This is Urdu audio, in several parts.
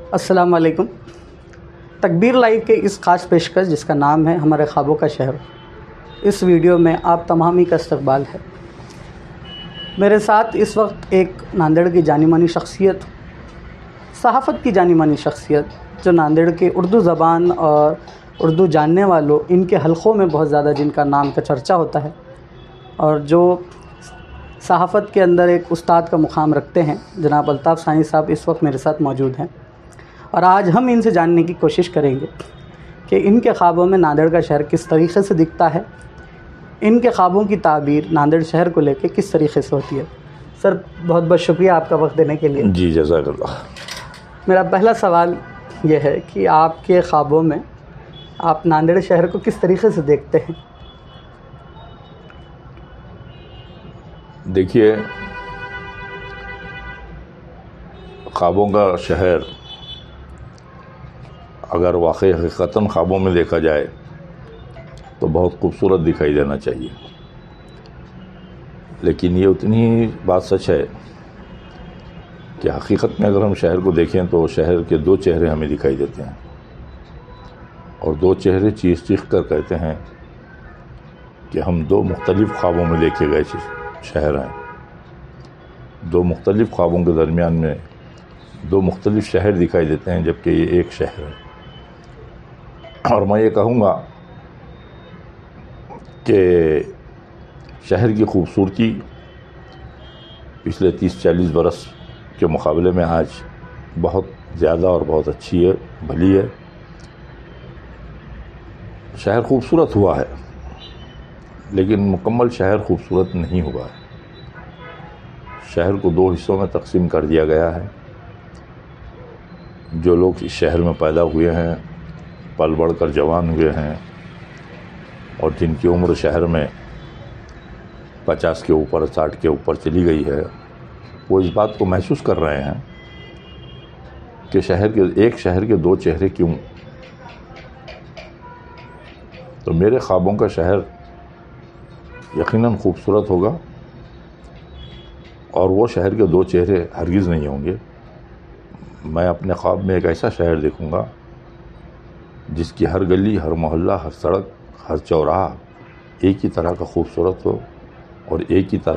السلام علیکم۔ تکبیر لائیو کے اس خاص پیشکش جس کا نام ہے ہمارے خوابوں کا شہر، اس ویڈیو میں آپ تمامی کا استقبال ہے۔ میرے ساتھ اس وقت ایک ناندیڑ کی جانی مانی شخصیت، صحافت کی جانی مانی شخصیت، جو ناندیڑ کے اردو زبان اور اردو جاننے والوں ان کے حلقوں میں بہت زیادہ جن کا نام کا چرچا ہوتا ہے، اور جو صحافت کے اندر ایک استاد کا مقام رکھتے ہیں، جناب الطاف ثانی صاحب اس وقت میرے ساتھ موجود ہیں۔ اور آج ہم ان سے جاننے کی کوشش کریں گے کہ ان کے خوابوں میں ناندیڑ کا شہر کس طریقے سے دکھتا ہے، ان کے خوابوں کی تعبیر ناندیڑ شہر کو لے کے کس طریقے سے ہوتی ہے۔ سر، بہت بہت شکریہ آپ کا وقت دینے کے لیے۔ جی جزاک اللہ۔ میرا پہلا سوال یہ ہے کہ آپ کے خوابوں میں آپ ناندیڑ شہر کو کس طریقے سے دیکھتے ہیں؟ دیکھیے، خوابوں کا شہر اگر واقعی حقیقتاً خوابوں میں دیکھا جائے تو بہت خوبصورت دکھائی دینا چاہیے، لیکن یہ اتنی ہی بات سچ ہے کہ حقیقت میں اگر ہم شہر کو دیکھیں تو شہر کے دو چہرے ہمیں دکھائی دیتے ہیں، اور دو چہرے چیخ چیخ کر کہتے ہیں کہ ہم دو مختلف خوابوں میں دیکھے گئے شہر ہیں، دو مختلف خوابوں کے درمیان میں دو مختلف شہر دکھائی دیتے ہیں، جبکہ یہ ایک شہر ہے۔ اور میں یہ کہوں گا کہ شہر کی خوبصورتی پچھلے 30-40 برس کے مقابلے میں آج بہت زیادہ اور بہت اچھی ہے، بھلی ہے۔ شہر خوبصورت ہوا ہے، لیکن مکمل شہر خوبصورت نہیں ہوا ہے۔ شہر کو دو حصوں میں تقسیم کر دیا گیا ہے۔ جو لوگ اس شہر میں پیدا ہوئے ہیں، پل بڑھ کر جوان ہوئے ہیں، اور جن کی عمر شہر میں 50 کے اوپر 60 کے اوپر چلی گئی ہے، وہ اس بات کو محسوس کر رہے ہیں کہ ایک شہر کے دو چہرے کیوں۔ تو میرے خوابوں کا شہر یقیناً خوبصورت ہوگا، اور وہ شہر کے دو چہرے ہرگز نہیں ہوں گے۔ میں اپنے خواب میں ایک ایسا شہر دیکھوں گا جس کی ہر گلی، ہر محلہ، ہر سڑک، ہر چوراہا ایک ہی طرح کا خوبصورت ہو، اور ایک ہی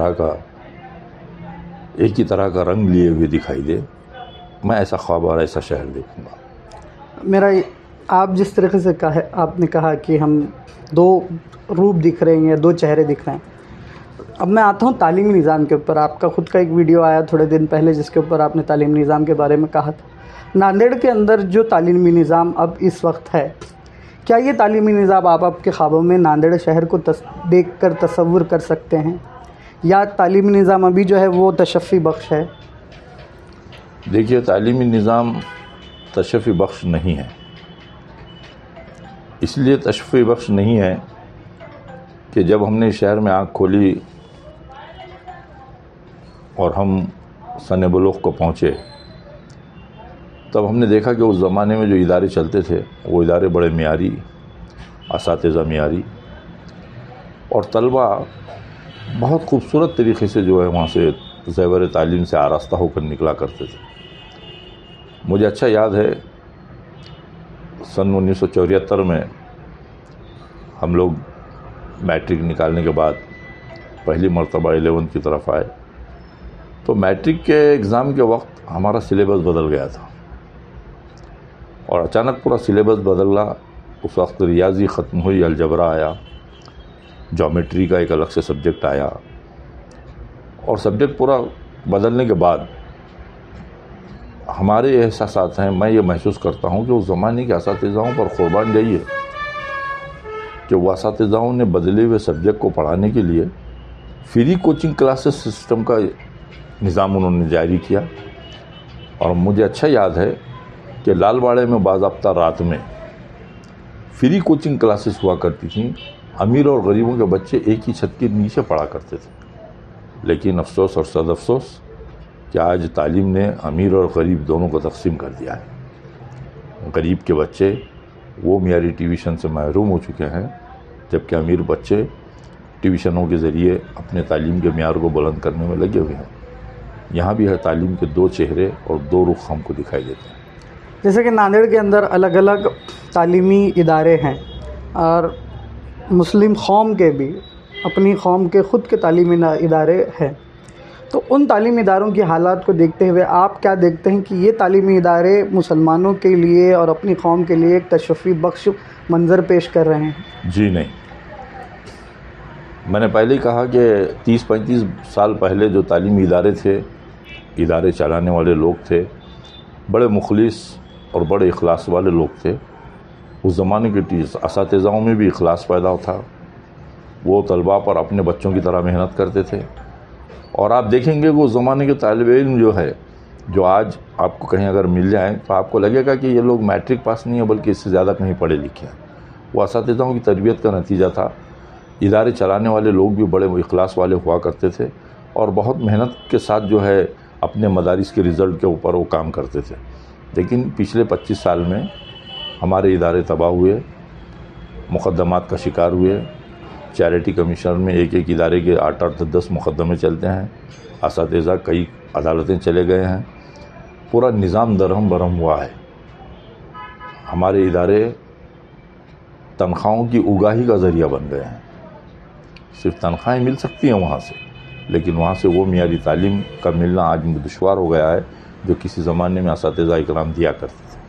طرح کا رنگ لیے ہوئے دکھائی دے۔ میں ایسا خواب اور ایسا شہر دیکھوں گا۔ آپ جس طریقے سے آپ نے کہا کہ ہم دو روپ دکھ رہے ہیں، دو چہرے دکھ رہے ہیں۔ اب میں آتا ہوں تعلیمی نظام کے اوپر۔ آپ کا خود کا ایک ویڈیو آیا تھوڑے دن پہلے جس کے اوپر آپ نے تعلیمی نظام کے بارے میں کہا تھا۔ ناندیڑ کے اندر جو تعلیمی نظام اب اس وقت ہے، کیا یہ تعلیمی نظام آپ کے خوابوں میں ناندیڑ شہر کو دیکھ کر تصور کر سکتے ہیں، یا تعلیمی نظام ابھی جو ہے وہ تشفی بخش ہے؟ دیکھیے، تعلیمی نظام تشفی بخش نہیں ہے۔ اس لیے تشفی بخش نہیں ہے کہ جب ہم نے شہر میں آنکھ کھولی اور ہم سن بلوغ کو پہنچے، تب ہم نے دیکھا کہ اس زمانے میں جو ادارے چلتے تھے وہ ادارے بڑے معیاری، اساتذہ معیاری، اور طلبہ بہت خوبصورت طریقے سے جو ہے وہاں سے زیور تعلیم سے آراستہ ہو کر نکلا کرتے تھے۔ مجھے اچھا یاد ہے، سن 1974 میں ہم لوگ میٹرک نکالنے کے بعد پہلی مرتبہ 11 کی طرف آئے، تو میٹرک کے ایگزام کے وقت ہمارا سلیبس بدل گیا تھا، اور اچانک پورا سلیبس بدلا۔ اس وقت ریاضی ختم ہوئی، الجبرا آیا، جیومیٹری کا ایک الگ سے سبجیکٹ آیا، اور سبجیکٹ پورا بدلنے کے بعد ہمارے احساسات ہیں، میں یہ محسوس کرتا ہوں کہ اس زمانے کے اساتذاؤں پر قربان جائیے کہ وہ اساتذاؤں نے بدلے ہوئے سبجیکٹ کو پڑھانے کے لیے فری کوچنگ کلاسز سسٹم کا نظام انہوں نے جاری کیا۔ اور مجھے اچھا یاد ہے کہ لال باڑے میں باضابطہ رات میں فری کوچنگ کلاسز ہوا کرتی تھیں۔ امیر اور غریبوں کے بچے ایک ہی چھت کے نیچے پڑھا کرتے تھے، لیکن افسوس اور صد افسوس کہ آج تعلیم نے امیر اور غریب دونوں کو تقسیم کر دیا ہے۔ غریب کے بچے وہ معیاری ٹیوشن سے محروم ہو چکے ہیں، جبکہ امیر بچے ٹیوشنوں کے ذریعے اپنے تعلیم کے معیار کو بلند کرنے میں لگے ہوئے ہیں۔ یہاں بھی ہے تعلیم کے دو چہرے اور دو رخ ہم کو دکھائی دیتے ہیں۔ جیسے کہ ناندیڑ کے اندر الگ الگ تعلیمی ادارے ہیں اور مسلم قوم کے بھی اپنی قوم کے خود کے تعلیمی ادارے ہیں، تو ان تعلیمی اداروں کی حالات کو دیکھتے ہوئے آپ کیا دیکھتے ہیں کہ یہ تعلیمی ادارے مسلمانوں کے لیے اور اپنی قوم کے لیے ایک تشفی بخش منظر پیش کر رہے ہیں؟ جی نہیں، میں نے پہلے ہی کہا کہ 30-35 سال پہلے جو تعلیمی ادارے تھے، ادارے چلانے والے لوگ تھے، بڑے مخلص اور بڑے اخلاص والے لوگ تھے۔ اس زمانے کے اساتذاؤں میں بھی اخلاص پیدا تھا، وہ طلباء پر اپنے بچوں کی طرح محنت کرتے تھے۔ اور آپ دیکھیں گے کہ اس زمانے کے طالب علم جو ہے، جو آج آپ کو کہیں اگر مل جائیں تو آپ کو لگے گا کہ یہ لوگ میٹرک پاس نہیں ہیں بلکہ اس سے زیادہ کہیں پڑھے لکھے ہیں۔ وہ اساتذاؤں کی تربیت کا نتیجہ تھا۔ ادارے چلانے والے لوگ بھی بڑے اخلاص والے ہوا کرتے تھے اور بہت محنت کے ساتھ جو ہے اپنے مدارس کے رزلٹ کے اوپر وہ کام کرتے تھے۔ لیکن پچھلے 25 سال میں ہمارے ادارے تباہ ہوئے، مقدمات کا شکار ہوئے۔ چیریٹی کمیشن میں ایک ادارے کے 8-10 مقدمے چلتے ہیں، اساتذہ کئی عدالتیں چلے گئے ہیں، پورا نظام درہم برہم ہوا ہے۔ ہمارے ادارے تنخواہوں کی اگاہی کا ذریعہ بن گئے ہیں۔ صرف تنخواہیں مل سکتی ہیں وہاں سے، لیکن وہاں سے وہ معیاری تعلیم کا ملنا آج دشوار ہو گیا ہے جو کسی زمانے میں اساتذہ اکرام دیا کرتے تھے۔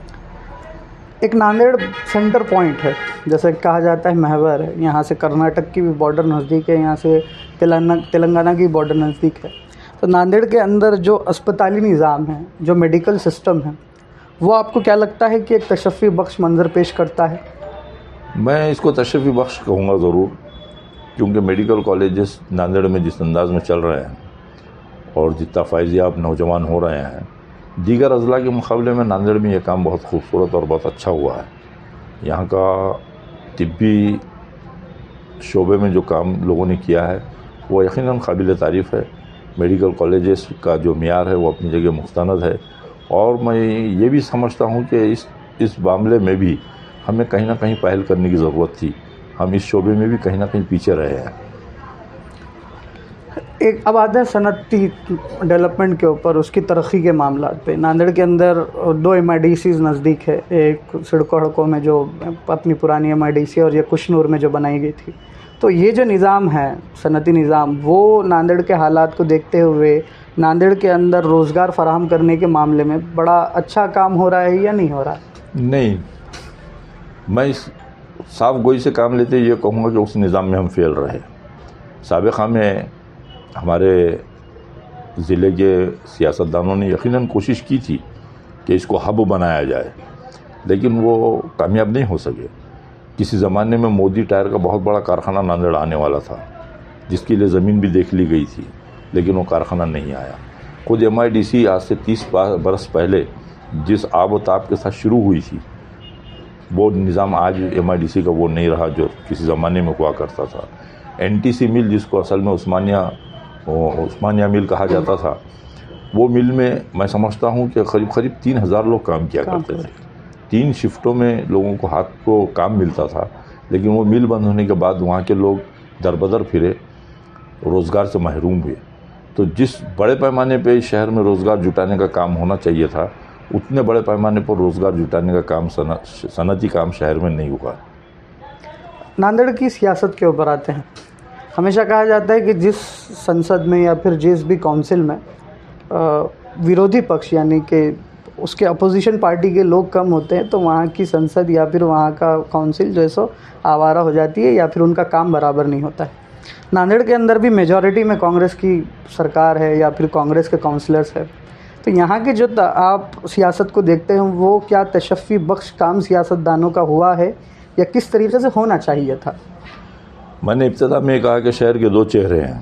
ایک ناندیڑ سینٹر پوائنٹ ہے، جیسے کہا جاتا ہے محور ہے، یہاں سے کرناٹک کی بھی بارڈر نزدیک ہے، یہاں سے تلنگانہ کی بارڈر نزدیک ہے۔ تو ناندیڑ کے اندر جو اسپتالی نظام ہے، جو میڈیکل سسٹم ہے، وہ آپ کو کیا لگتا ہے کہ ایک تشفی بخش منظر پیش کرتا ہے؟ میں اس کو تشفی بخش کہوں گا ضرور، کیونکہ میڈیکل کالجز ناندیڑ میں جس انداز میں چل رہے ہیں اور جتنا فائزیاب نوجوان ہو رہے ہیں، دیگر اضلاع کے مقابلے میں ناندیڑ میں یہ کام بہت خوبصورت اور بہت اچھا ہوا ہے۔ یہاں کا طبی شعبے میں جو کام لوگوں نے کیا ہے وہ یقیناً قابل تعریف ہے۔ میڈیکل کالجز کا جو معیار ہے وہ اپنی جگہ مستند ہے، اور میں یہ بھی سمجھتا ہوں کہ اس معاملے میں بھی ہمیں کہیں نہ کہیں پہل کرنے کی ضرورت تھی۔ ہم اس شعبے میں بھی کہیں نہ کہیں پیچھے رہے ہیں۔ اب آتے ہیں صنعتی ڈیولپمنٹ کے اوپر، اس کی ترقی کے معاملات پہ۔ ناندیڑ کے اندر 2 MIDCs نزدیک ہے، ایک سڑکوں ہڑکوں میں جو اپنی پرانی MIDC اور یہ کشنور میں جو بنائی گئی تھی۔ تو یہ جو نظام ہے صنعتی نظام، وہ ناندیڑ کے حالات کو دیکھتے ہوئے ناندیڑ کے اندر روزگار فراہم کرنے کے معاملے میں بڑا اچھا کام ہو رہا ہے یا نہیں ہو رہا ہے؟ نہیں، میں اس صاف گوئی سے کام لیتے یہ کہوں گا کہ اس نظام میں ہم فیل رہے۔ سابقہ میں ہمارے ضلع کے سیاستدانوں نے یقیناً کوشش کی تھی کہ اس کو ہب بنایا جائے، لیکن وہ کامیاب نہیں ہو سکے۔ کسی زمانے میں مودی ٹائر کا بہت بڑا کارخانہ ناندیڑ آنے والا تھا، جس کے لیے زمین بھی دیکھ لی گئی تھی، لیکن وہ کارخانہ نہیں آیا۔ خود MIDC آج سے 30 برس پہلے جس آب و تاب کے ساتھ شروع ہوئی تھی، وہ نظام آج MIDC کا وہ نہیں رہا جو کسی زمانے میں ہوا کرتا تھا۔ NTC مل، جس کو اصل میں عثمانیہ مل کہا جاتا تھا، وہ مل میں میں سمجھتا ہوں کہ قریب 3000 لوگ کام کیا کرتے تھے۔ 3 شفٹوں میں لوگوں کو ہاتھ کو کام ملتا تھا، لیکن وہ مل بند ہونے کے بعد وہاں کے لوگ دربدر پھرے، روزگار سے محروم ہوئے۔ تو جس بڑے پیمانے پہ شہر میں روزگار جٹانے کا کام ہونا چاہیے تھا، اتنے بڑے پیمانے پر روزگار جٹانے کا کام صنعتی کام شہر میں نہیں ہوا۔ ناندیڑ کی سیاست کے اوپر آتے ہیں۔ ہمیشہ کہا جاتا ہے کہ جس سنسد میں یا پھر جس بھی کونسل میں ویرودھی پکش یعنی کہ اس کے اپوزیشن پارٹی کے لوگ کم ہوتے ہیں، تو وہاں کی سنسد یا پھر وہاں کا کونسل جو ہے سو آوارہ ہو جاتی ہے یا پھر ان کا کام برابر نہیں ہوتا ہے۔ ناندیڑ کے اندر بھی میجورٹی میں کانگریس کی سرکار ہے یا پھر کانگریس کے کونسلرز ہے، تو یہاں کے جو آپ سیاست کو دیکھتے ہیں وہ کیا تشفی بخش کام سیاستدانوں کا ہوا ہے یا کس طریقے سے ہونا چاہیے تھا؟ میں نے ابتدا میں کہا کہ شہر کے 2 چہرے ہیں،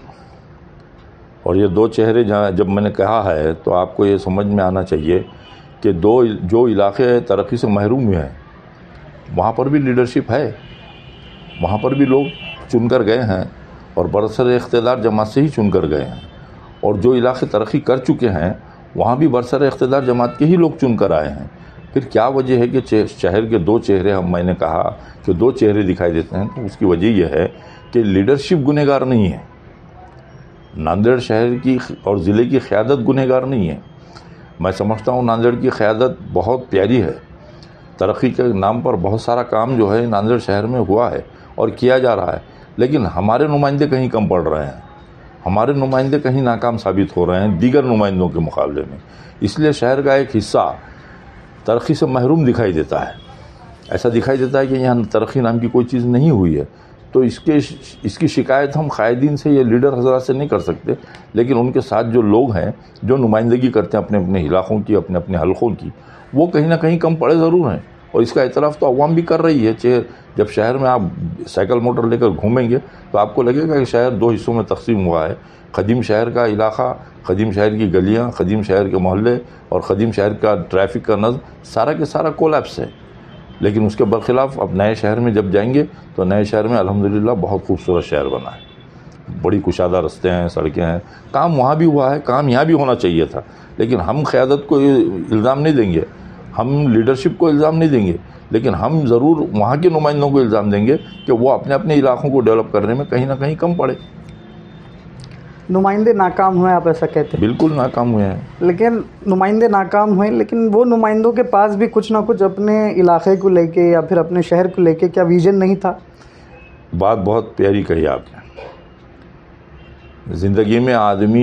اور یہ 2 چہرے جب میں نے کہا ہے تو آپ کو یہ سمجھ میں آنا چاہیے کہ جو علاقے ترقی سے محروم ہوئے ہیں وہاں پر بھی لیڈرشپ ہے، وہاں پر بھی لوگ چن کر گئے ہیں اور برسر اقتدار جماعت سے ہی چن کر گئے ہیں، اور جو علاقے ترقی کر چکے ہیں وہاں بھی برسر اقتدار جماعت کے ہی لوگ چن کر آئے ہیں۔ پھر کیا وجہ ہے کہ شہر کے 2 چہرے میں نے کہا کہ 2 چہرے دکھائی دیتے ہیں؟ تو اس کی وجہ یہ ہے کہ لیڈرشپ گنہگار نہیں ہے، ناندیڑ شہر کی اور ضلع کی قیادت گنہگار نہیں ہے۔ میں سمجھتا ہوں ناندیڑ کی قیادت بہت پیاری ہے. ترقی کے نام پر بہت سارا کام جو ہے ناندیڑ شہر میں ہوا ہے اور کیا جا رہا ہے، لیکن ہمارے نمائندے کہیں کم پڑ رہے ہیں، ہمارے نمائندے کہیں ناکام ثابت ہو رہے ہیں دیگر نمائندوں کے مقابلے میں. اس لیے شہر کا ایک حصہ ترقی سے محروم دکھائی دیتا ہے. ایسا دکھائی دیتا ہے کہ یہاں ترقی نام کی کوئی چیز نہیں ہوئی ہے. تو اس کی شکایت ہم قائدین سے یا لیڈر حضرات سے نہیں کر سکتے، لیکن ان کے ساتھ جو لوگ ہیں جو نمائندگی کرتے ہیں اپنے اپنے علاقوں کی، اپنے اپنے حلقوں کی، وہ کہیں نہ کہیں کم پڑے ضرور ہیں. اور اس کا اعتراف تو عوام بھی کر رہی ہے. جب شہر میں آپ سائیکل موٹر لے کر گھومیں گے تو آپ کو لگے گا کہ شہر 2 حصوں میں تقسیم ہوا ہے. قدیم شہر کا علاقہ، قدیم شہر کی گلیاں، قدیم شہر کے محلے اور قدیم شہر کا ٹریفک کا نظم سارا کے سارا کولیپس ہے. لیکن اس کے برخلاف اب نئے شہر میں جب جائیں گے تو نئے شہر میں الحمدللہ بہت خوبصورت شہر بنا ہے. بڑی کشادہ رستے ہیں، سڑکیں ہیں. کام وہاں بھی ہوا ہے، کام یہاں بھی ہونا چاہیے تھا. لیکن ہم قیادت کو الزام نہیں دیں گے، ہم لیڈرشپ کو الزام نہیں دیں گے، لیکن ہم ضرور وہاں کے نمائندوں کو الزام دیں گے کہ وہ اپنے اپنے علاقوں کو ڈیولپ کرنے میں کہیں نہ کہیں کم پڑے. نمائندے ناکام ہوئے آپ ایسا کہتے ہیں؟ بالکل ناکام ہوئے ہیں. لیکن نمائندے ناکام ہوئے، لیکن وہ نمائندوں کے پاس بھی کچھ نہ کچھ اپنے علاقے کو لے کے یا پھر اپنے شہر کو لے کے کیا ویژن نہیں تھا؟ بات بہت پیاری کہی آپ نے. زندگی میں آدمی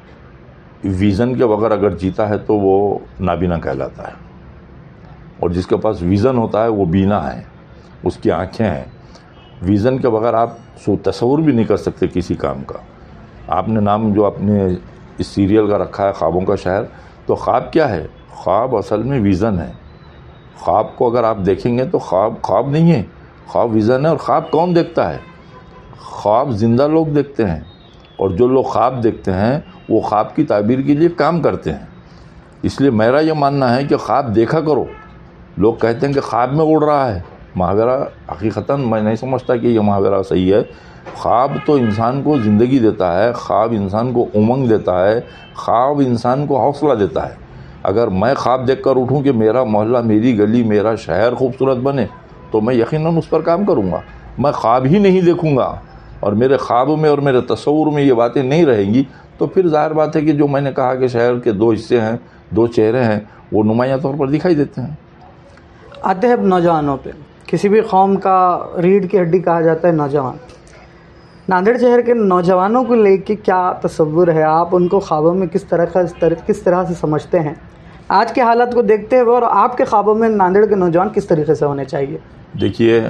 ویژن کے بغیر اگر جیتا ہے تو وہ نابینا کہلاتا ہے، اور جس کے پاس ویژن ہوتا ہے وہ بینا ہے، اس کی آنکھیں ہیں. ویژن کے بغیر آپ تصور بھی نہیں کر سکتے کسی کام کا. آپ نے نام جو اپنے اس سیریل کا رکھا ہے خوابوں کا شہر، تو خواب کیا ہے؟ خواب اصل میں ویژن ہے. خواب کو اگر آپ دیکھیں گے تو خواب نہیں ہے، خواب ویژن ہے. اور خواب کون دیکھتا ہے؟ خواب زندہ لوگ دیکھتے ہیں، اور جو لوگ خواب دیکھتے ہیں وہ خواب کی تعبیر کے لیے کام کرتے ہیں. اس لیے میرا یہ ماننا ہے کہ خواب دیکھا کرو. لوگ کہتے ہیں کہ خواب میں اڑ رہا ہے، محاورہ حقیقتاً میں نہیں سمجھتا کہ یہ محاورہ صحیح ہے. خواب تو انسان کو زندگی دیتا ہے، خواب انسان کو امنگ دیتا ہے، خواب انسان کو حوصلہ دیتا ہے. اگر میں خواب دیکھ کر اٹھوں کہ میرا محلہ، میری گلی، میرا شہر خوبصورت بنے تو میں یقیناً اس پر کام کروں گا. میں خواب ہی نہیں دیکھوں گا اور میرے خواب میں اور میرے تصور میں یہ باتیں نہیں رہیں گی تو پھر ظاہر بات ہے کہ جو میں نے کہا کہ شہر کے 2 حصے ہیں، 2 چہرے ہیں، وہ نمایاں طور پر دکھائی دیتے ہیں. آتے ہیں اب نوجوانوں پہ. کسی بھی قوم کا ریڑھ کی ہڈی کہا جاتا ہے نوجوان. ناندیڑ شہر کے نوجوانوں کو لے کے کیا تصور ہے؟ آپ ان کو خوابوں میں کس طرح سے سمجھتے ہیں آج کے حالات کو دیکھتے ہوئے، اور آپ کے خوابوں میں ناندیڑ کے نوجوان کس طریقے سے ہونے چاہیے؟ دیکھیے،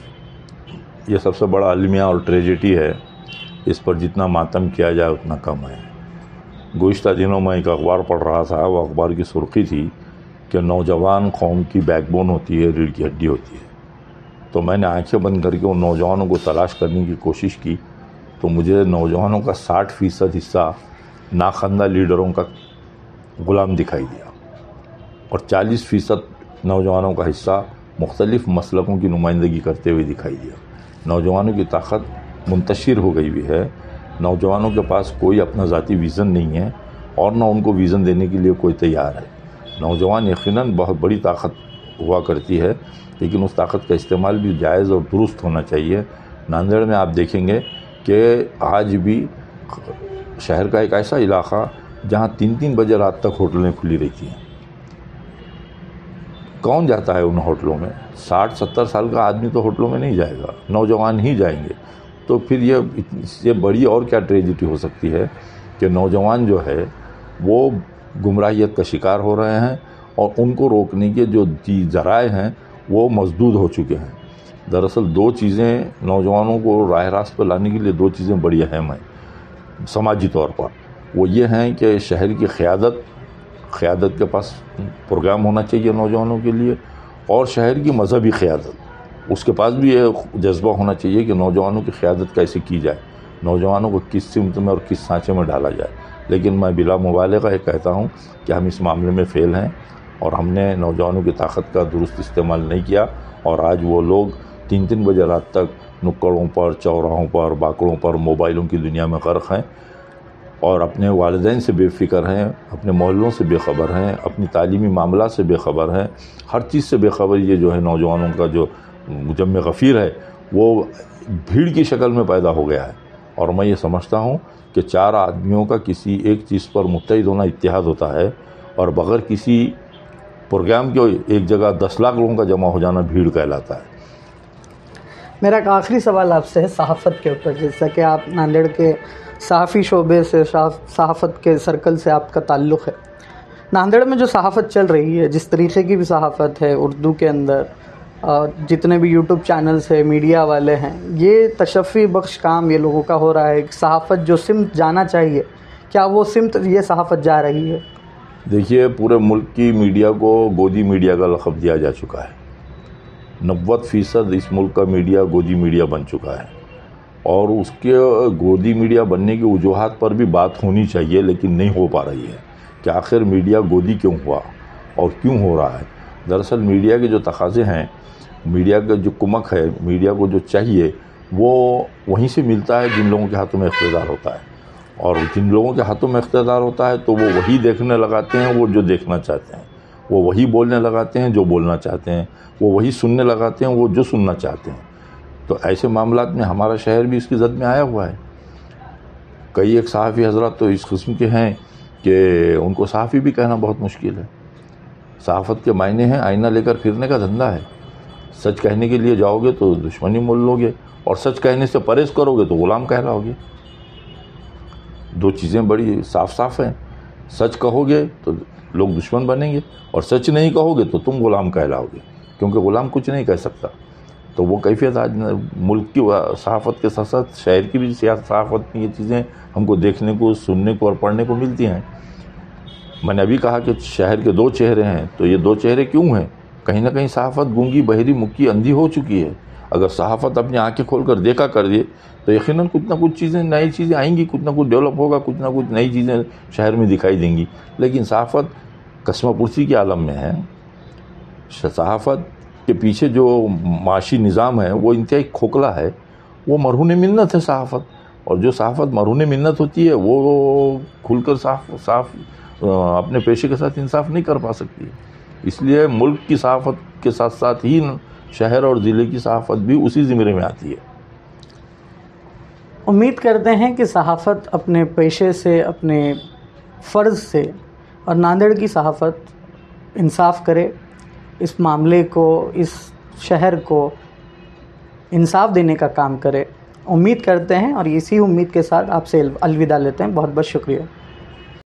یہ سب سے بڑا المیہ اور ٹریجڈی ہے. اس پر جتنا ماتم کیا جائے اتنا کم ہے. گزشتہ دنوں میں ایک اخبار پڑھ رہا تھا. وہ اخبار کی سرخی تھی کہ نوجوان قوم کی بیک بون ہوتی ہے، ریڑھ کی ہڈی ہوتی ہے. تو میں نے آنکھیں بند کر کے ان نوجوانوں کو تلاش کرنے کی کوشش کی تو مجھے نوجوانوں کا 60% حصہ ناخواندہ لیڈروں کا غلام دکھائی دیا، اور 40% نوجوانوں کا حصہ مختلف مسلکوں کی نمائندگی کرتے ہوئے دکھائی دیا. نوجوانوں کی طاقت منتشر ہو گئی بھی ہے. نوجوانوں کے پاس کوئی اپنا ذاتی ویژن نہیں ہے اور نہ ان کو ویژن دینے کے لیے کوئی تیار ہے. نوجوان یقیناً بہت بڑی طاقت ہوا کرتی ہے، لیکن اس طاقت کا استعمال بھی جائز اور درست ہونا چاہیے. ناندیڑ میں آپ دیکھیں گے کہ آج بھی شہر کا ایک ایسا علاقہ جہاں 3 بجے رات تک ہوٹلیں کھلی رہتی ہیں. کون جاتا ہے ان ہوٹلوں میں؟ 60-70 سال کا آدمی تو ہوٹلوں میں نہیں جائے گا، نوجوان ہی جائیں گے. تو پھر یہ بڑی اور کیا ٹریجڈی ہو سکتی ہے کہ نوجوان جو ہے وہ گمراہیت کا شکار ہو رہے ہیں، اور ان کو روکنے کے جو ذرائع ہیں وہ مسدود ہو چکے ہیں. دراصل 2 چیزیں نوجوانوں کو راہ راست پر لانے کے لیے 2 چیزیں بڑی اہم ہیں سماجی طور پر. وہ یہ ہیں کہ شہر کی قیادت کے پاس پروگرام ہونا چاہیے نوجوانوں کے لیے، اور شہر کی مذہبی قیادت، اس کے پاس بھی یہ جذبہ ہونا چاہیے کہ نوجوانوں کی قیادت کیسے کی جائے، نوجوانوں کو کس سمت میں اور کس سانچے میں ڈالا جائے. لیکن میں بلا مبالغہ یہ کہتا ہوں کہ ہم اس معاملے میں فیل ہیں، اور ہم نے نوجوانوں کی طاقت کا درست استعمال نہیں کیا. اور آج وہ لوگ 3 بجے رات تک نکڑوں پر، چوراہوں پر، باکڑوں پر موبائلوں کی دنیا میں غرق ہیں، اور اپنے والدین سے بے فکر ہیں، اپنے محلوں سے بے خبر ہیں، اپنی تعلیمی معاملات سے بے خبر ہیں، ہر چیز سے بے خبر. یہ جو ہے نوجوانوں کا جو مجمع غفیر ہے وہ بھیڑ کی شکل میں پیدا ہو گیا ہے. اور میں یہ سمجھتا ہوں کہ 4 آدمیوں کا کسی ایک چیز پر متحد ہونا اتحاد ہوتا ہے، اور بغیر کسی پروگرام کے ایک جگہ 10 لاکھ لوگوں کا جمع ہو جانا بھیڑ کہلاتا ہے۔ میرا ایک آخری سوال آپ سے ہے صحافت کے اوپر، جیسا کہ آپ ناندیڑ کے صحافی شعبے سے، صحافت کے سرکل سے آپ کا تعلق ہے، ناندیڑ میں جو صحافت چل رہی ہے، جس طریقے کی بھی صحافت ہے اردو کے اندر، اور جتنے بھی یوٹیوب چینلز ہے، میڈیا والے ہیں، یہ تشفی بخش کام یہ لوگوں کا ہو رہا ہے، صحافت جو سمت جانا چاہیے، کیا وہ سمت یہ صحافت جا رہی ہے؟ دیکھیے، پورے ملک کی میڈیا کو گودی میڈیا کا لقب دیا جا چکا ہے۔ 90% اس ملک کا میڈیا گودی میڈیا بن چکا ہے، اور اس کے گودی میڈیا بننے کی وجوہات پر بھی بات ہونی چاہیے، لیکن نہیں ہو پا رہی ہے کہ آخر میڈیا گودی کیوں ہوا اور کیوں ہو رہا ہے۔ دراصل میڈیا کے جو تقاضے ہیں، میڈیا کا جو کمک ہے، میڈیا کو جو چاہیے، وہ وہیں سے ملتا ہے جن لوگوں کے ہاتھوں میں اقتدار ہوتا ہے، اور جن لوگوں کے ہاتھوں میں اقتدار ہوتا ہے تو وہ وہی دیکھنے لگاتے ہیں وہ جو دیکھنا چاہتے ہیں، وہ وہی بولنے لگاتے ہیں جو بولنا چاہتے ہیں، وہ وہی سننے لگاتے ہیں وہ جو سننا چاہتے ہیں۔ تو ایسے معاملات میں ہمارا شہر بھی اس کی زد میں آیا ہوا ہے۔ کئی ایک صحافی حضرات تو اس قسم کے ہیں کہ ان کو صحافی بھی کہنا بہت مشکل ہے۔ صحافت کے معنی ہیں آئینہ لے کر پھرنے کا دھندا ہے۔ سچ کہنے کے لیے جاؤ گے تو دشمنی مول لو گے، اور سچ کہنے سے پرہیز کرو گے تو غلام کہلاؤ گے۔ دو چیزیں بڑی صاف صاف ہیں۔ سچ کہو گے تو لوگ دشمن بنیں گے، اور سچ نہیں کہو گے تو تم غلام کہلاؤ گے، کیونکہ غلام کچھ نہیں کہہ سکتا۔ تو وہ کیفیت آج ملک کی صحافت کے ساتھ ساتھ شہر کی بھی صحافت میں یہ چیزیں ہم کو دیکھنے کو، سننے کو اور پڑھنے کو ملتی ہیں۔ میں نے ابھی کہا کہ شہر کے 2 چہرے ہیں، تو یہ 2 چہرے کیوں ہیں؟ کہیں نہ کہیں صحافت گونگی، بہری، مکی، اندھی ہو چکی ہے۔ اگر صحافت اپنی آنکھیں کھول کر دیکھا کر دے تو یقیناً کچھ نہ کچھ چیزیں، نئی چیزیں آئیں گی، کچھ نہ کچھ ڈیولپ ہوگا، کچھ نہ کچھ نئی چیزیں شہر میں دکھائی دیں گی۔ لیکن صحافت قسمہ پرسی کے عالم میں ہے۔ صحافت کے پیچھے جو معاشی نظام ہے وہ انتہائی کھوکھلا ہے، وہ مرہون منت ہے صحافت، اور جو صحافت مرہون منت ہوتی ہے وہ کھل کر صاف اپنے پیشے کے ساتھ انصاف نہیں کر پا سکتی ہے۔ اس لیے ملک کی صحافت کے ساتھ ساتھ ہی شہر اور ضلع کی صحافت بھی اسی زمرے میں آتی ہے۔ امید کرتے ہیں کہ صحافت اپنے پیشے سے، اپنے فرض سے، اور ناندیڑ کی صحافت انصاف کرے، اس معاملے کو، اس شہر کو انصاف دینے کا کام کرے۔ امید کرتے ہیں، اور اسی امید کے ساتھ آپ سے الوداع لیتے ہیں۔ بہت بہت شکریہ۔